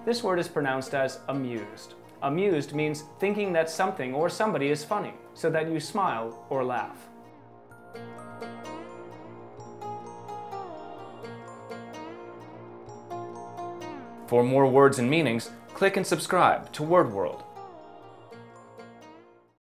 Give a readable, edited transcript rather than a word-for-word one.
This word is pronounced as amused. Amused means thinking that something or somebody is funny, so that you smile or laugh. For more words and meanings, click and subscribe to Word World.